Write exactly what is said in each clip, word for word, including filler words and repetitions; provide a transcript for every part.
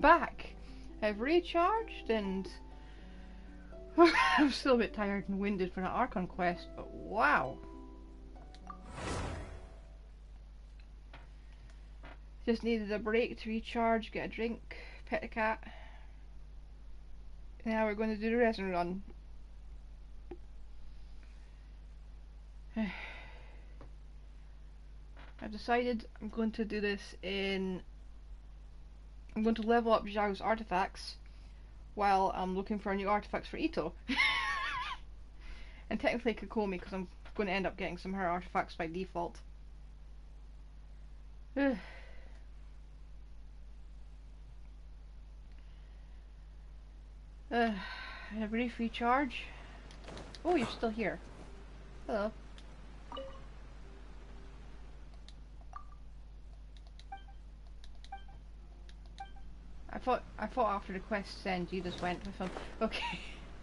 back. I've recharged and I'm still a bit tired and winded for that Archon quest, but wow. Just needed a break to recharge, get a drink, pet a cat. Now we're going to do the resin run. I've decided I'm going to do this in... I'm going to level up Xiao's artifacts while I'm looking for new artifacts for Itto. And technically Kokomi, because I'm going to end up getting some of her artifacts by default. uh, a brief recharge. Oh, you're still here. Hello. I thought I thought after the quest end you just went with him. Okay.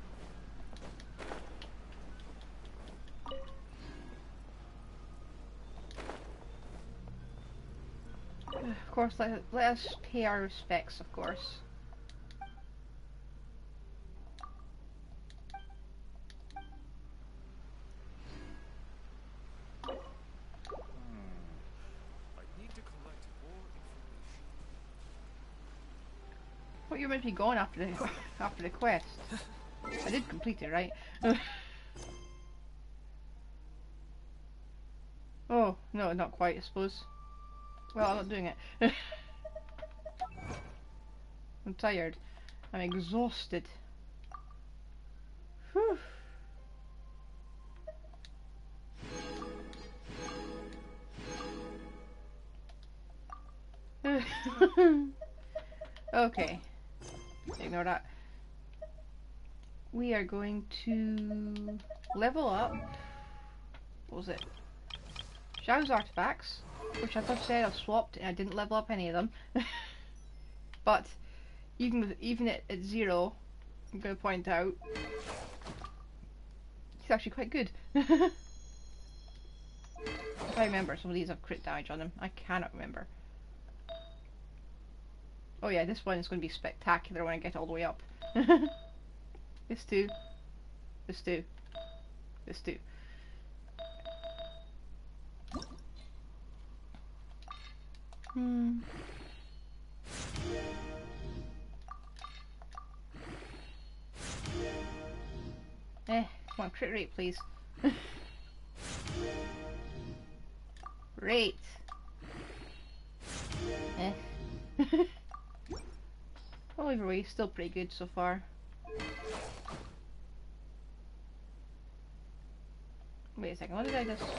Of course, let, let us pay our respects, of course. What, you're meant to be going after the after the quest? I did complete it, right? Oh no, not quite, I suppose. Well, I'm not doing it. I'm tired. I'm exhausted. Whew. Okay. Ignore that. We are going to level up. What was it? Xiao's artifacts, which I thought said I've swapped and I didn't level up any of them. But even with, even at, at zero, I'm going to point out he's actually quite good. If I remember, some of these have crit damage on them. I cannot remember. Oh yeah, this one is going to be spectacular when I get all the way up. This too. This too. This too. Hmm. Eh, come on, crit rate please. Rate. Eh. Well, either way, still pretty good so far. Wait a second, what did I just...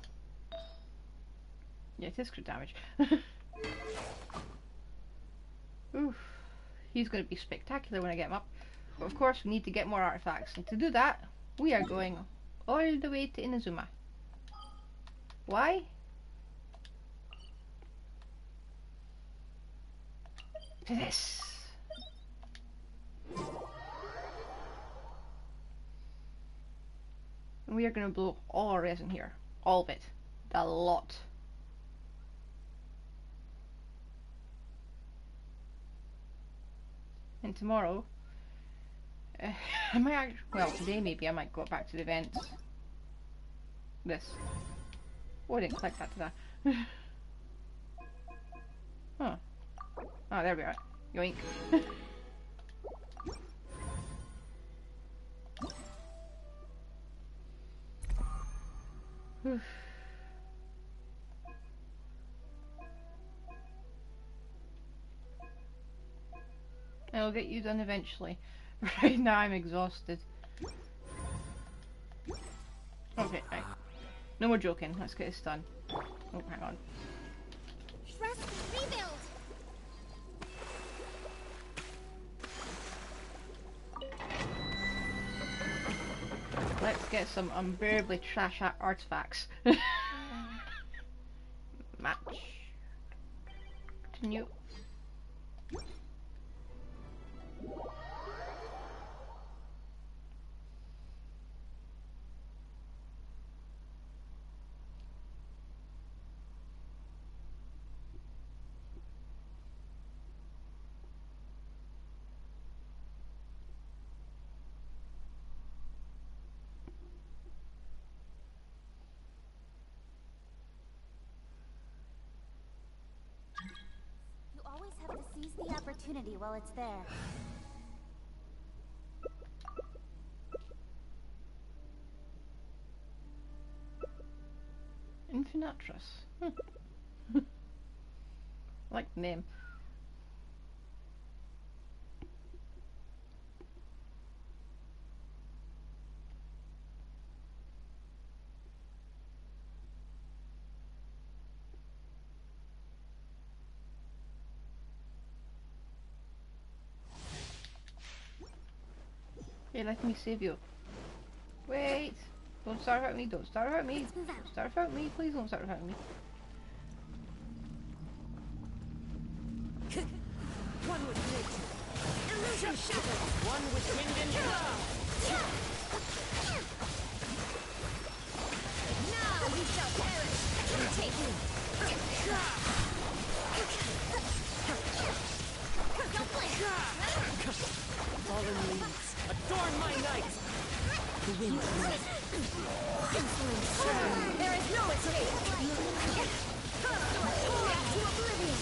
Yeah, it is crit damage. Oof. He's going to be spectacular when I get him up. But of course, we need to get more artifacts. And to do that, we are going all the way to Inazuma. Why? To this. And we are going to blow all our resin here. All of it. A lot. And tomorrow, uh, I might actually, well today maybe I might go back to the events. This. Oh, I didn't click that to that. Huh. Oh, there we are. Yoink. I'll get you done eventually. Right now I'm exhausted. Okay, right. No more joking. Let's get this done. Oh, hang on. Rebuild. Let's get some unbearably trash artifacts. Match. Continue. opportunity while it's there. Infinitress. Hmm. Like the name. Hey, let me save you. Wait! Don't start without me, don't start without me. Don't start without me, please don't start without me. One with nature. Illusion shattered. One with wind and cloud. Now we shall perish. Take me. Don't blink. Fallen leaves, adorn my night. The wind blows. There is no escape. Back to oblivion.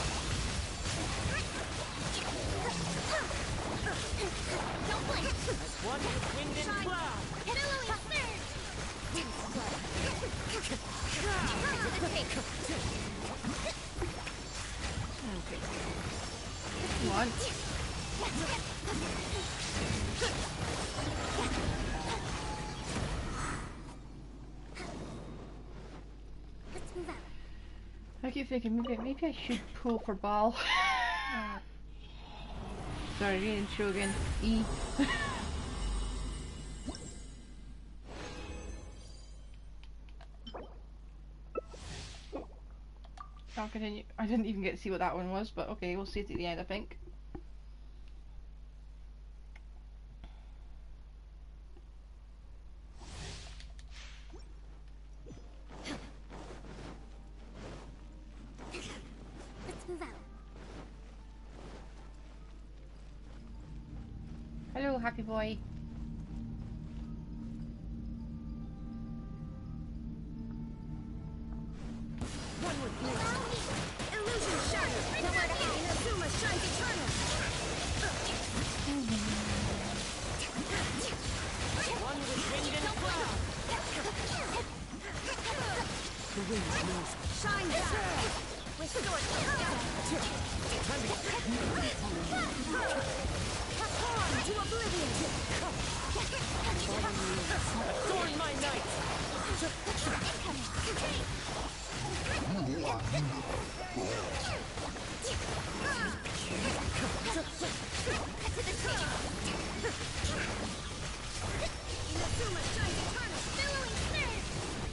Don't blink. As one with wind and cloud. Billowing surge. Wind flood. To the tape. Okay. Come on. Let's move out. I keep thinking maybe maybe I should pull for ball. Sorry, reading show again. E. I'll continue. I didn't even get to see what that one was, but okay, we'll see it at the end, I think. Let's move out. Hello, happy boy. One with nature. Illusion shattered. Nowhere to hide. Inazuma shines eternal. One with wind and cloud. The wind blows. Shine down. Restore to oblivion. Adorn my night. To the tape. Inazuma shines eternal. Billowing surge.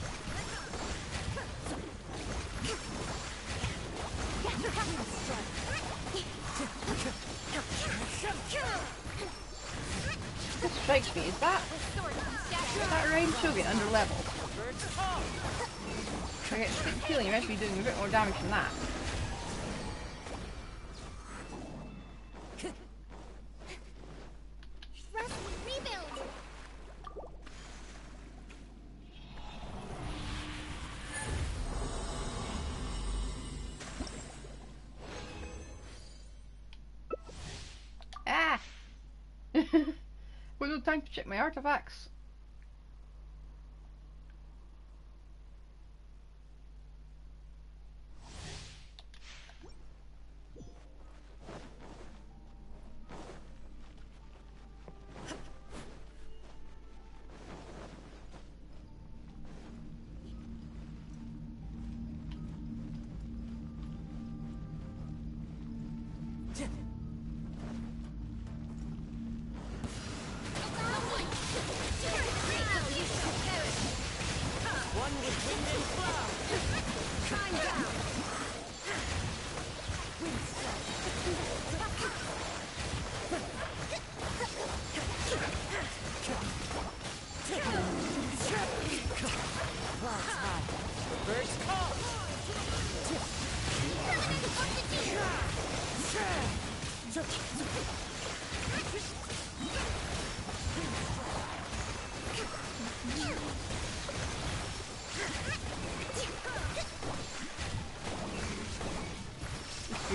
This strikes me. Is that is that rain Shogun under level? I get the feeling you're meant to be doing a bit more damage than that. Rest, rebuild. Ah! Well, no time to check my artifacts.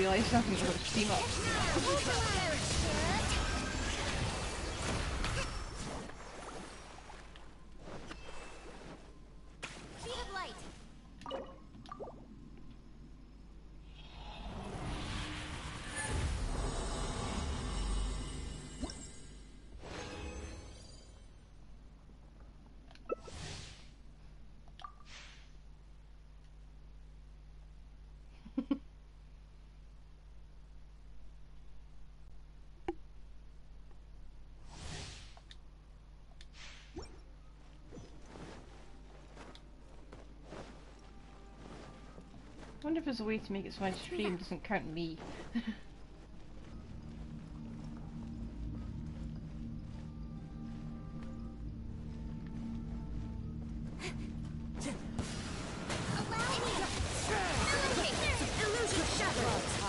realised something about steam up. Speed of light. I wonder if there's a way to make it so my stream doesn't count me. Illusion shadow.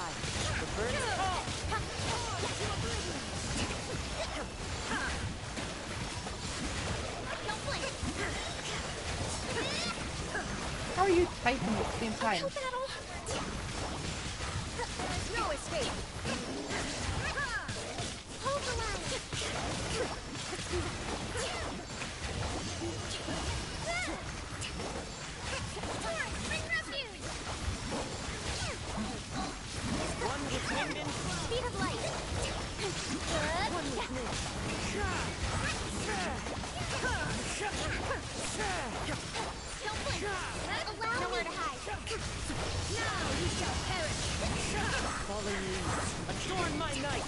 How are you typing at the same time? No escape. Hold the line. Bring refuge. One with wind. Speed of light. One with wind. Don't blink. Allow Nowhere to hide. Now you shall perish. Falling leaves. Adorn my night.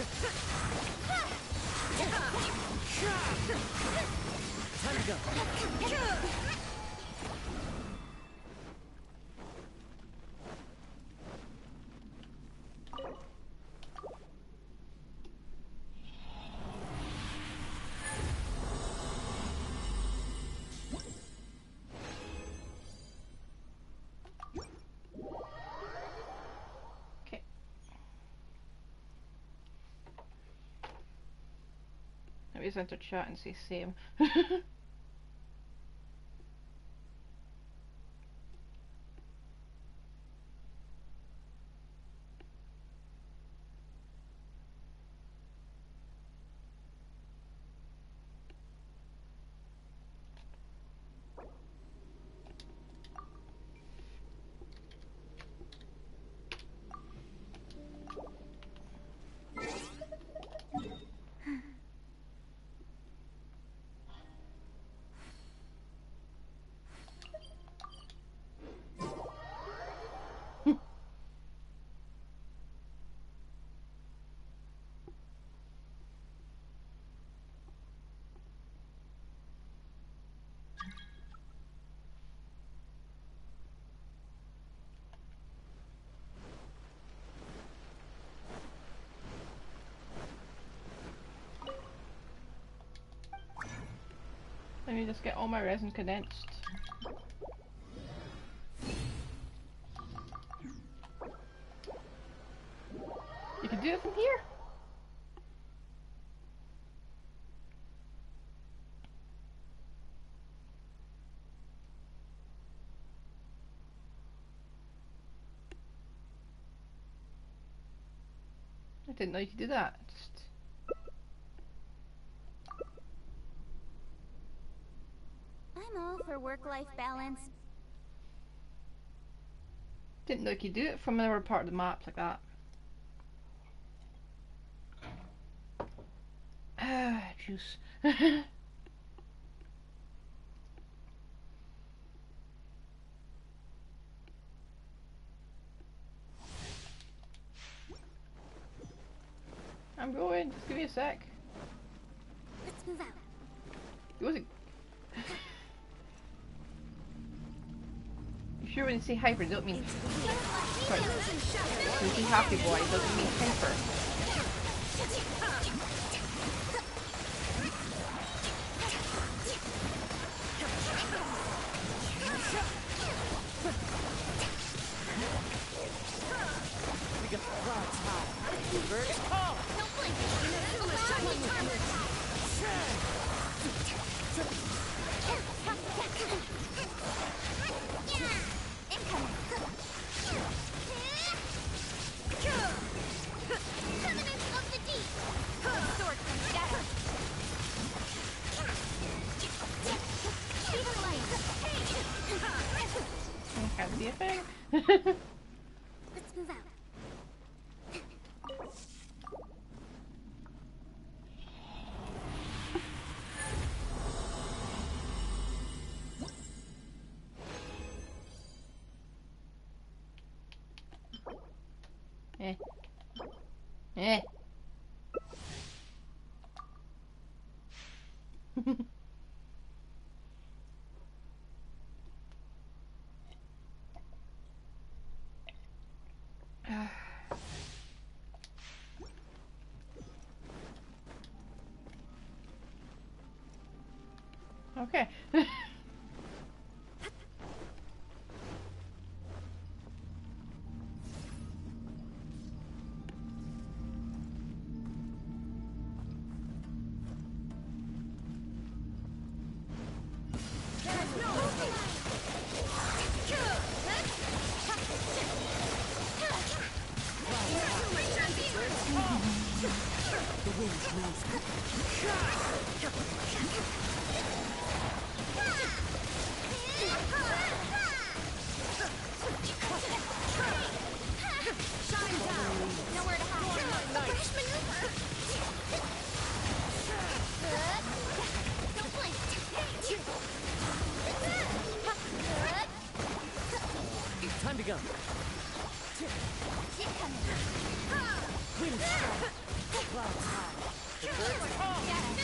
Time to go. Okay. Let me just enter chat and say same. Let me just get all my resin condensed. You can do it from here. I didn't know you could do that. Just I'm all for work-life balance. didn't know you could do it from another part of the map like that. Ah, juice. I'm going. Just give me a sec. Let's move out. It wasn't. You sure when you say hyper, you don't mean. Sorry. When you say happy boy, it doesn't mean hyper. We got the rods high. Reverse call. Don't blink. Allow me armor. Yeah, incoming. Let's move out. Eh. Eh. Okay. Nowhere to hide. A fresh maneuver. Don't blink. Time to go. Keep coming. Wind strike. Clouds high. The birds call.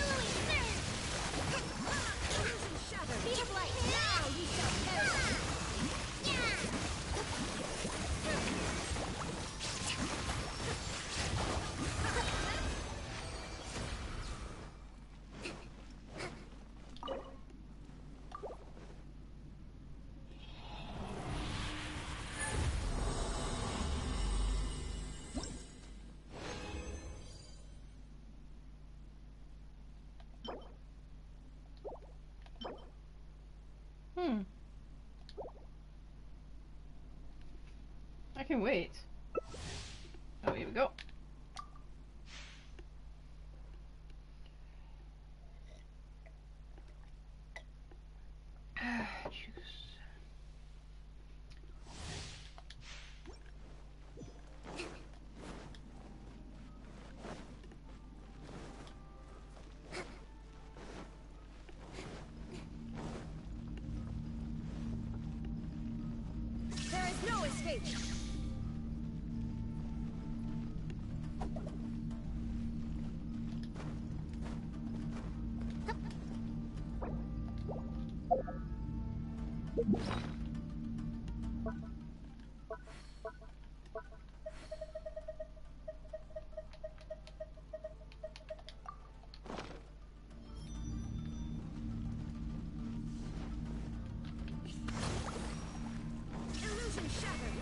Illusion shattered. Speed of light. Now you shall perish. Hmm. I can wait. Oh, here we go. Juice. There is no escape. Illusion shattered.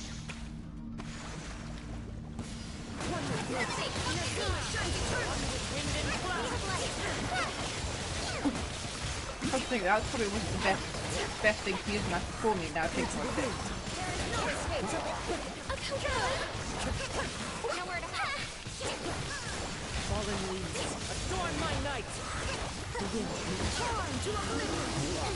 One with wind. Shine eternal. Wind and cloud. I was thinking that probably wasn't the best best thing to use my Kokomi now I think about it. There is no escape. Nowhere to hide. Fallen leaves. Adorn my night. The wind. Torn to oblivion.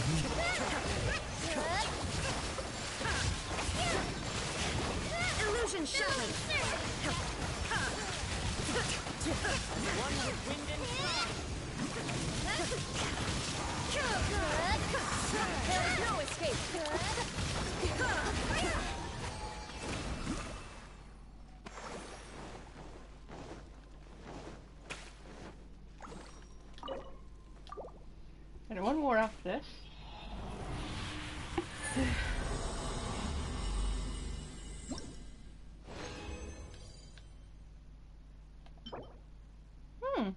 Illusion shattered. One with wind and cloud. There is no escape. And one more after this. Hmm.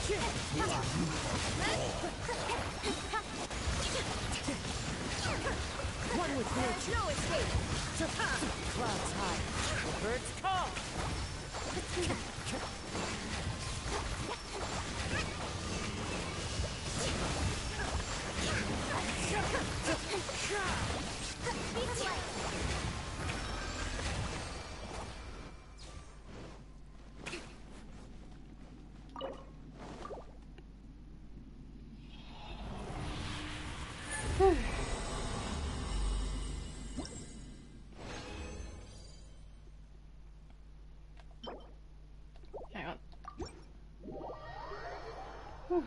One with nature. No escape. Clouds high. The birds call. Hang on. Whew.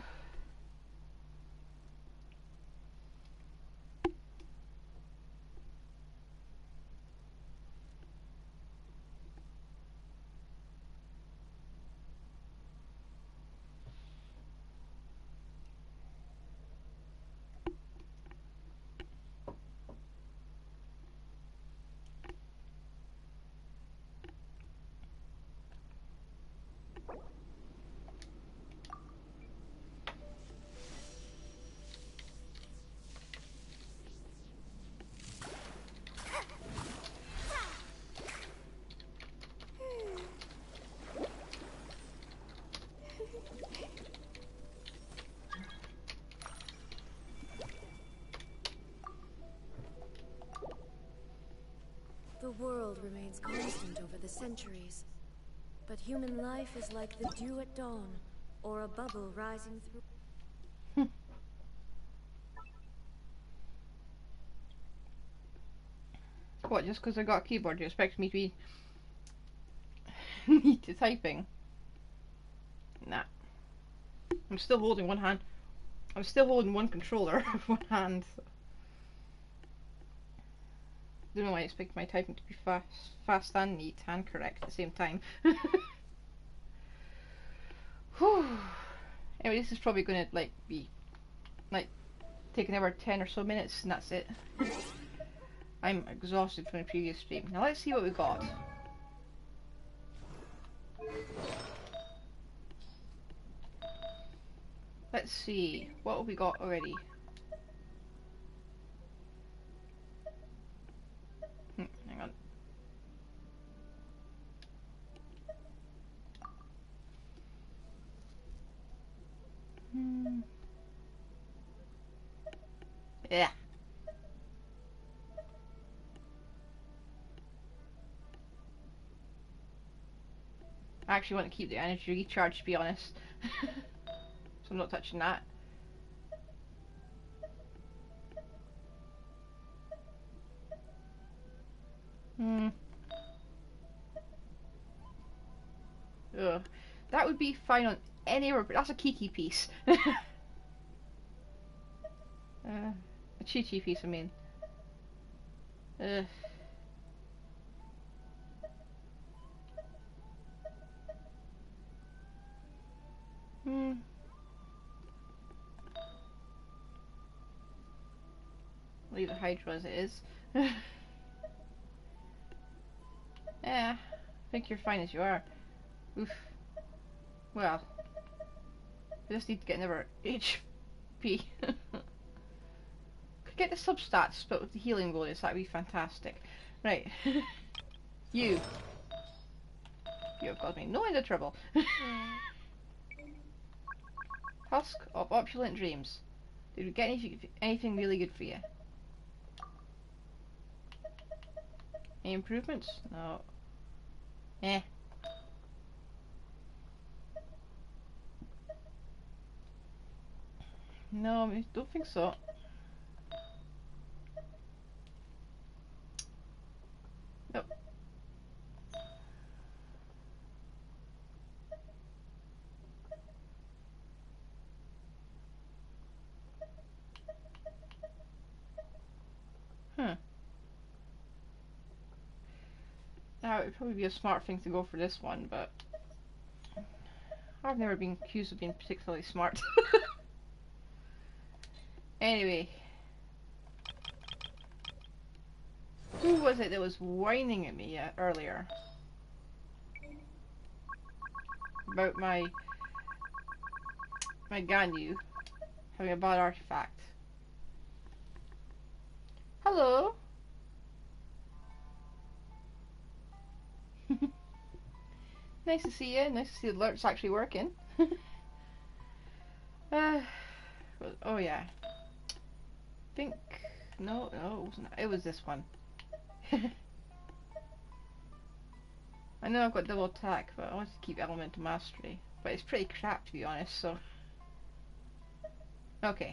The world remains constant over the centuries, but human life is like the dew at dawn, or a bubble rising through. What, just because I got a keyboard, you expect me to be neat to typing? Nah. I'm still holding one hand. I'm still holding one controller with one hand. Don't know why I expect my typing to be fast, fast and neat and correct at the same time. Whew. Anyway, this is probably going to like be like take another ten or so minutes, and that's it. I'm exhausted from the previous stream. Now let's see what we got. Let's see what have we got already. Hmm, hang on. Hmm. Yeah. I actually want to keep the energy recharge, to be honest. So I'm not touching that. Hmm. Ugh. That would be fine on any other, but that's a Kiki piece. uh, a Chi-Chi piece, I mean. Ugh. Hmm. Leave the Hydra as it is. Yeah, I think you're fine as you are. Oof. Well, I just need to get another H P. Could get the substats, but with the healing bonus, that'd be fantastic. Right. You. You have got me no end of trouble. Husk of opulent dreams. Did we get anything, anything really good for you? Any improvements? No. Eh. No, I don't think so. Nope. Hmm. Now, it would probably be a smart thing to go for this one, but I've never been accused of being particularly smart. Anyway. Who was it that was whining at me uh, earlier? About my my Ganyu having a bad artifact. Hello. Nice to see you. Nice to see the alert's actually working. uh, oh yeah. Think no, no, it wasn't. It was this one. I know I've got double attack, but I want to keep elemental mastery. But it's pretty crap to be honest. So okay,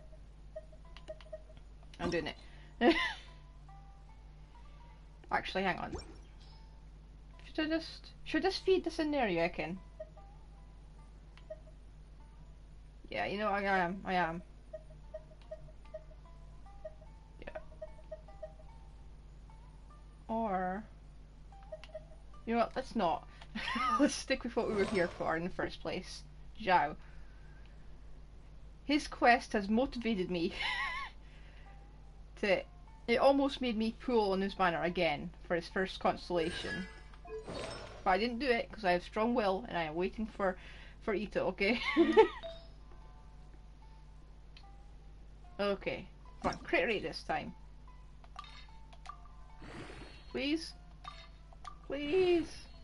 I'm doing it. Actually, hang on. Should I just should I just feed this in there? You reckon? Yeah, you know I am. I am. Yeah. Or you know what? Let's not. Let's stick with what we were here for in the first place. Xiao. His quest has motivated me to. It almost made me pull on his banner again for his first constellation. But I didn't do it because I have strong will and I am waiting for for Itto, okay? Okay. Come on, crit rate this time. Please? Please?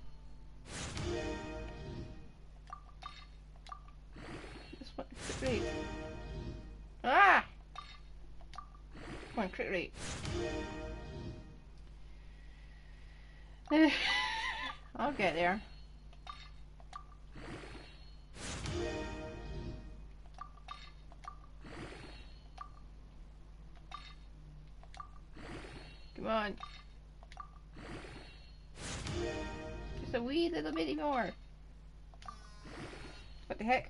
This one, crit rate. Ah! Come on, crit rate. I'll get there. Come on. Just a wee little bit more. What the heck?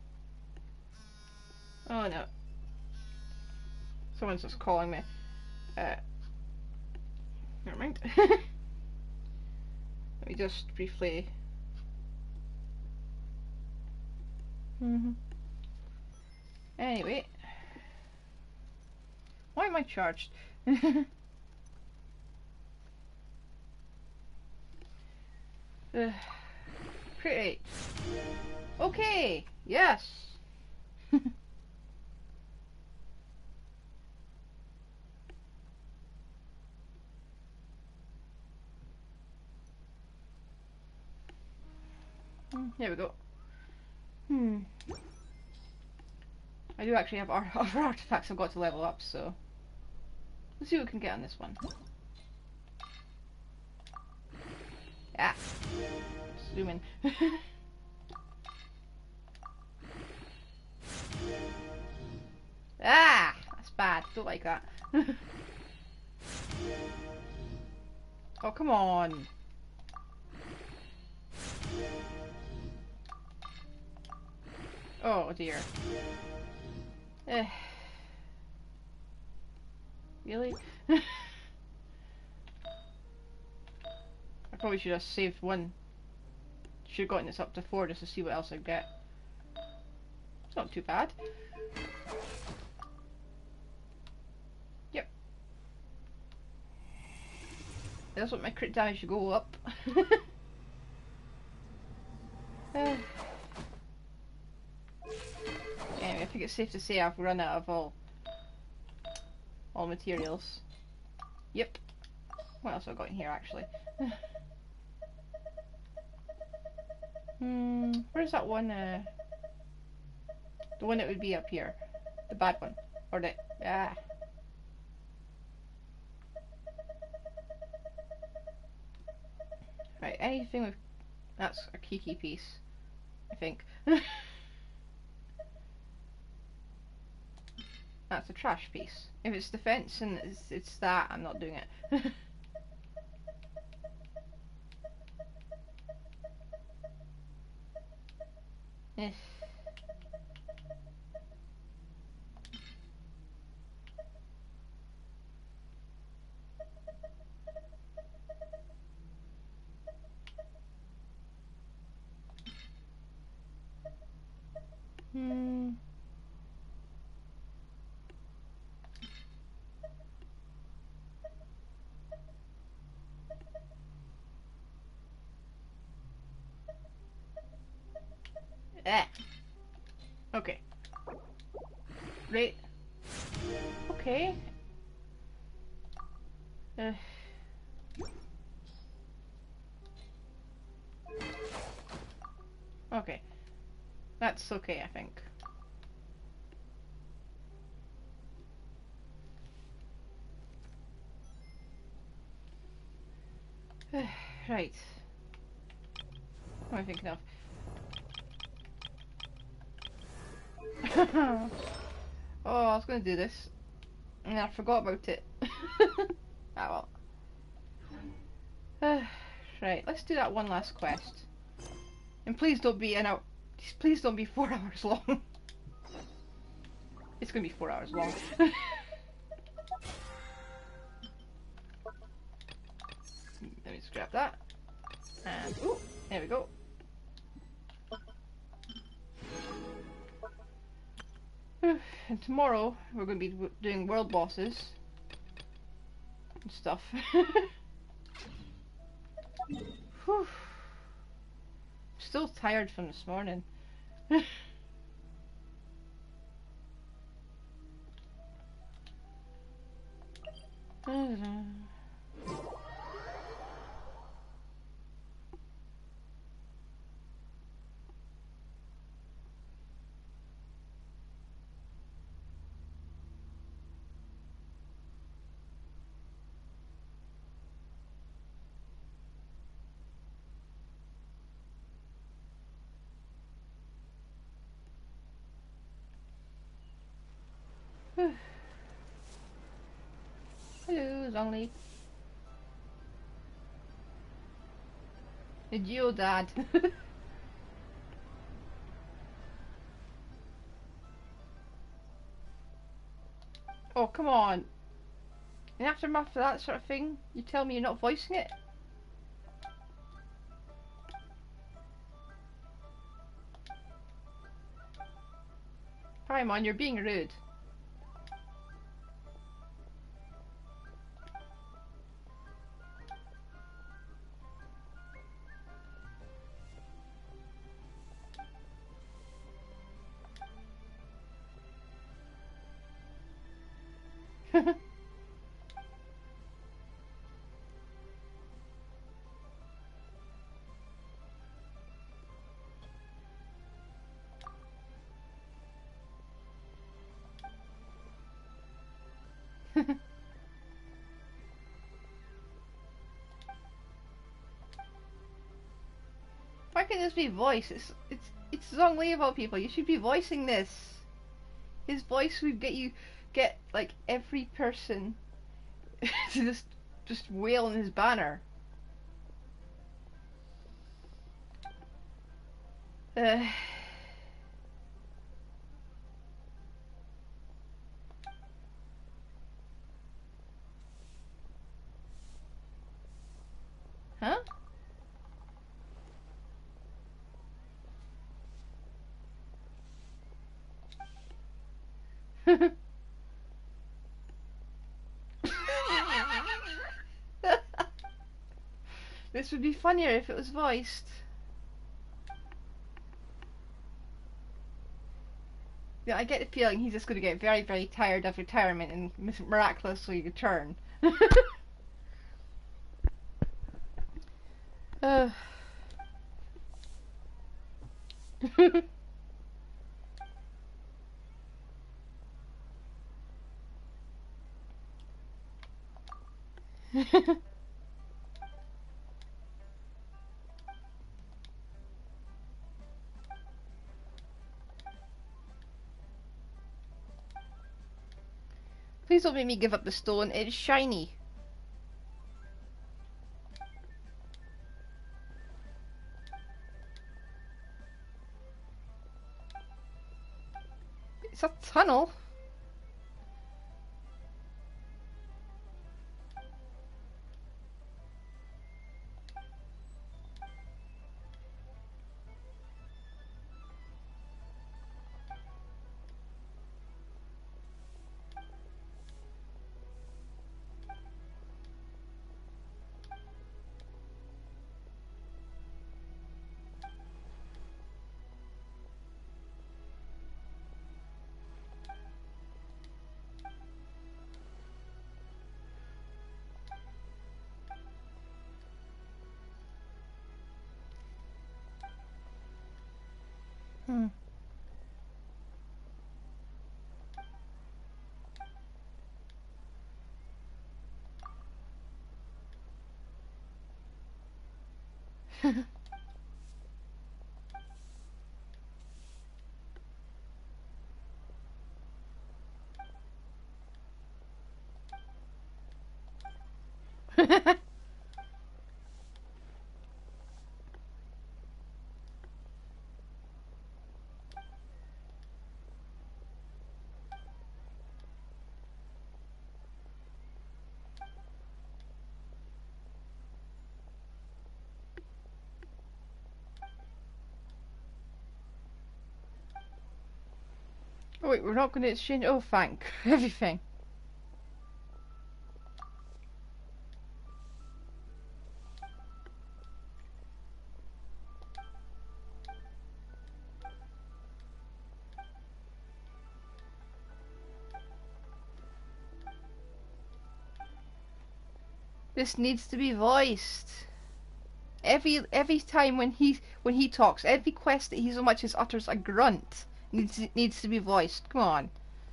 Oh no. Someone's just calling me. Uh, never mind. Let me just briefly. Mm-hmm. Anyway. Why am I charged? uh, Great. Okay. Yes. Here we go. Hmm. I do actually have other artifacts I've got to level up, so let's see what we can get on this one. Yeah. Zoom in. Ah! That's bad. Don't like that. Oh, come on. Oh dear. Eh. Really? I probably should have saved one. Should have gotten this up to four just to see what else I get. It's not too bad. Yep. That's what my crit damage should go up. uh. Anyway, I think it's safe to say I've run out of all all materials. Yep. What else have I got in here actually? Hmm, where's that one? Uh, the one that would be up here, the bad one, or the ah. Right, anything with that's a Kiki piece, I think. That's a trash piece. If it's defense and it's, it's that, I'm not doing it. Eh. Hmm. Eh. Okay. Right. Okay. Uh. Okay. That's okay, I think. Right. What am I thinking of? Oh, I was going to do this. And I forgot about it. Ah well. Right, let's do that one last quest. And please don't be an hour. Please don't be four hours long. It's going to be four hours long. Let me just grab that. And, ooh, there we go. And tomorrow we're going to be doing world bosses and stuff. Whew. Still tired from this morning. Hello, Zhongli. The Geodad. Oh, come on. In aftermath of that sort of thing, you tell me you're not voicing it? Paimon, you're being rude. Why can't this be voice? It's it's it's Zhongli of all people. You should be voicing this. His voice would get you get like every person to just just wail in his banner. Uh, huh? This would be funnier if it was voiced. Yeah, I get the feeling he's just going to get very, very tired of retirement and miraculously return. uh. Please don't make me give up the stone. It's shiny. It's a tunnel. Hmm. Oh wait, we're not going to exchange. Oh, thank everything. This needs to be voiced. Every every time when he when he talks, every quest that he so much as utters a grunt needs needs to be voiced. Come on.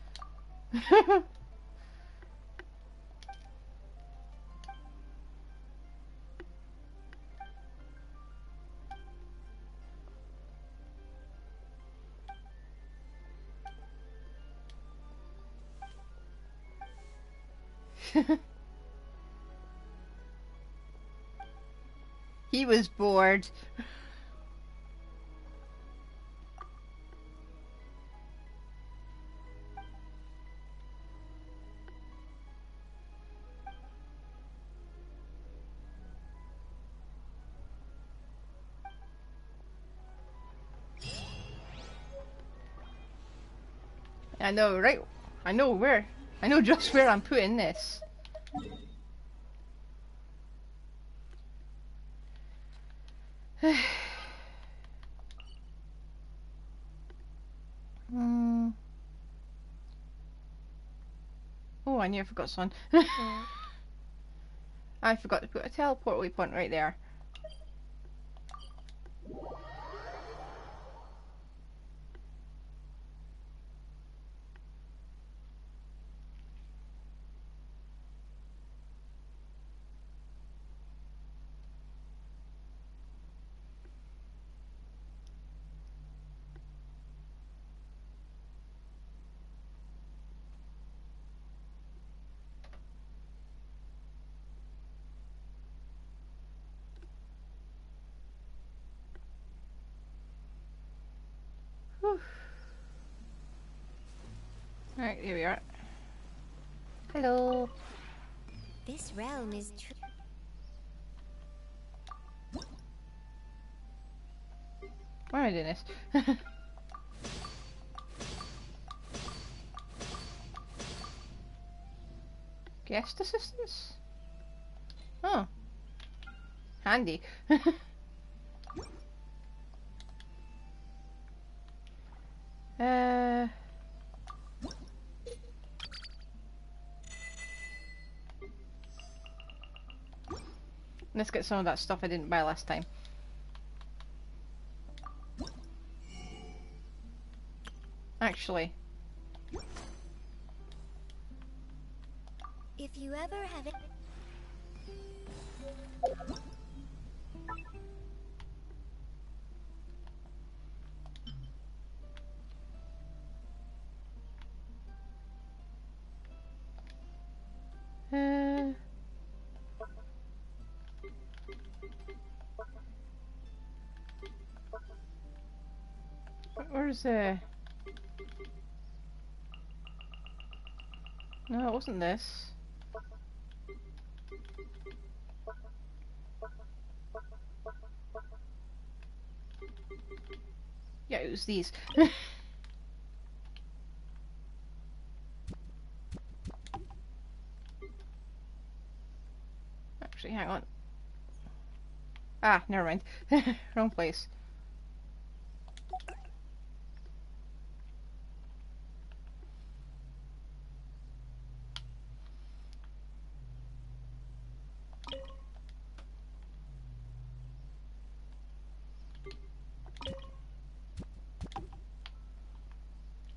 He was bored. I know, right? I know where. I know just where I'm putting this. Hmm. Oh, I near forgot something. I forgot to put a teleport waypoint right there. Whew. Alright, here we are. Hello. This realm is true. Why am I doing this? Guest assistance? Oh. Handy. uh... Let's get some of that stuff I didn't buy last time. Actually. If you ever have it. Uh... Where's the... No, it wasn't this. Yeah, it was these. Actually, hang on. Ah, never mind. Wrong place.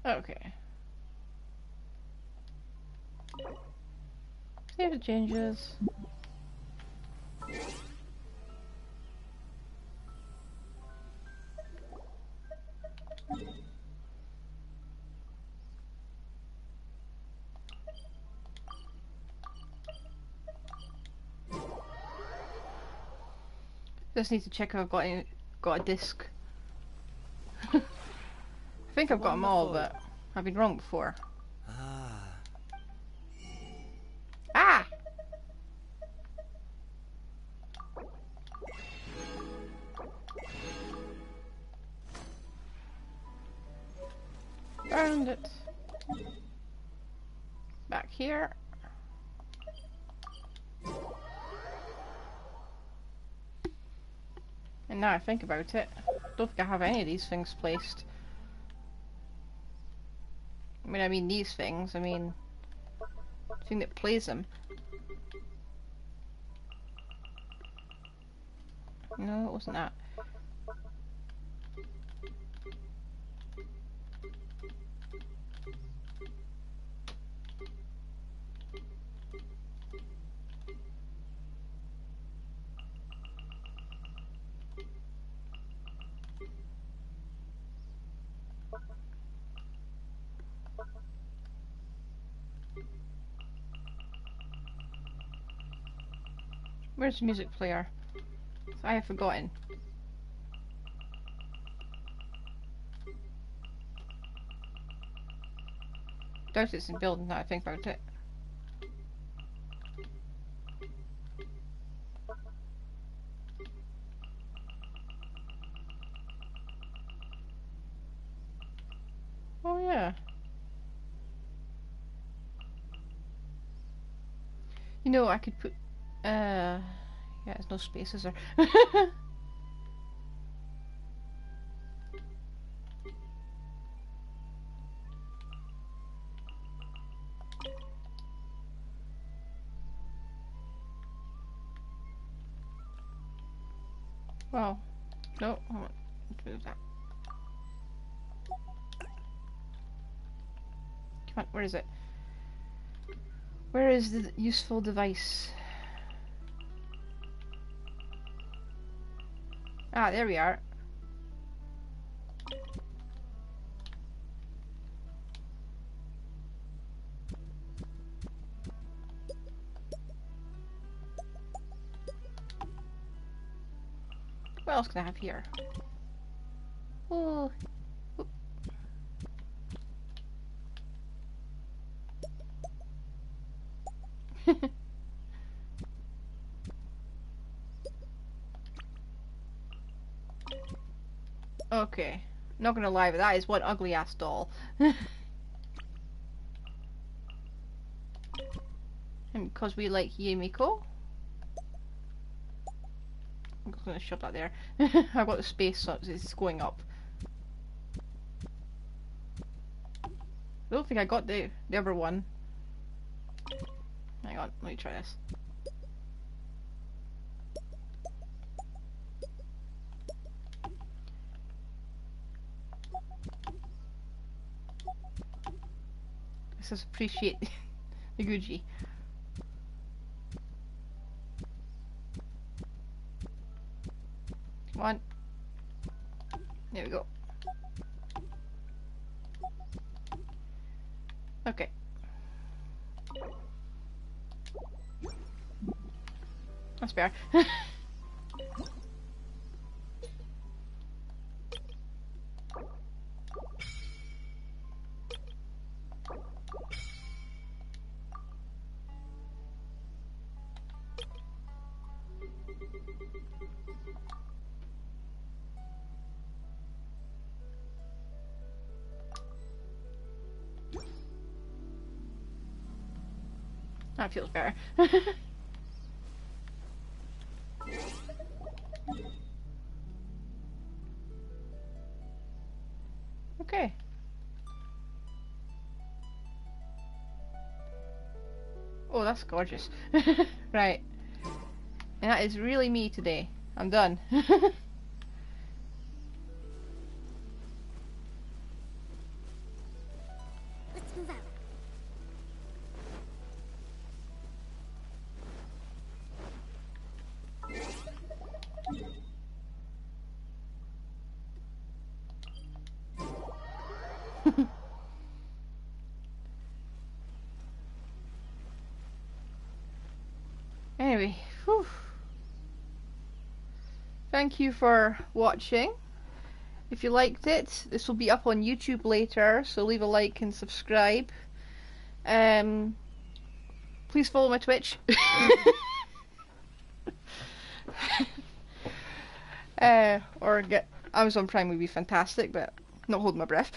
Okay. Save the changes. Just need to check if I've got any, got a disc. I think I've got them all, but I've been wrong before. Ah. Ah! Found it. Back here. And now I think about it, I don't think I have any of these things placed. I mean, I mean these things, I mean the thing that plays them. No, it wasn't that. Where's the music player? I have forgotten. Doubt it's in building now I think about it. Oh yeah. You know, I could put uh yeah, there's no spaces there. Well, no, I want to do that. Come on, where is it? Where is the useful device? Ah, there we are. What else can I have here? Oh. Oop. Okay. Not gonna lie, but that is one ugly ass doll. And because we like Yumiko. I'm just gonna shove that there. I've got the space, so it's going up. I don't think I got the, the other one. Hang on, let me try this. Let's just appreciate the Gucci. Come on. There we go. Okay. That's fair. That feels better. Okay. Oh, that's gorgeous. Right. And that is really me today. I'm done. Anyway, whew. Thank you for watching. If you liked it, this will be up on YouTube later, so leave a like and subscribe. Um, please follow my Twitch. uh, or get Amazon Prime would be fantastic, but not holding my breath.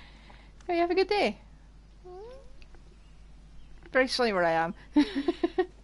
Hey, have a good day. Very sunny where I am.